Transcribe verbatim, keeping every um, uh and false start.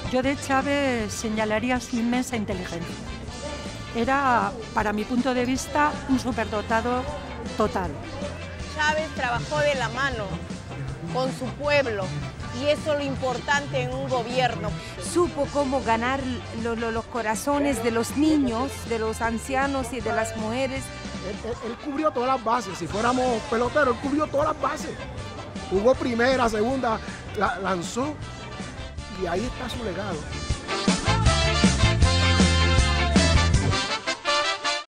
Yo de Chávez señalaría su inmensa inteligencia. Era, para mi punto de vista, un superdotado total. Chávez trabajó de la mano con su pueblo y eso es lo importante en un gobierno. Supo cómo ganar lo, lo, los corazones de los niños, de los ancianos y de las mujeres. Él, él, él cubrió todas las bases. Si fuéramos peloteros, él cubrió todas las bases. Jugó primera, segunda, la, lanzó y ahí está su legado.